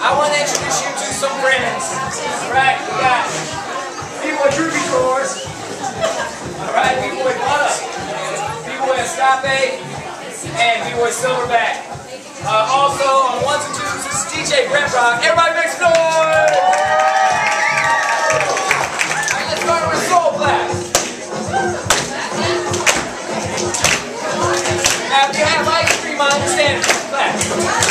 I want to introduce you to some friends. Alright, we got B-boy Droopy Drawers. Alright, B-boy Butter. B-boy Escape. And B-boy Silverback. Also, on ones and twos, this is DJ Brett Rock. Everybody make some noise! Alright, let's start with Soul Blast. Now, if you have ice cream, I understand it's class.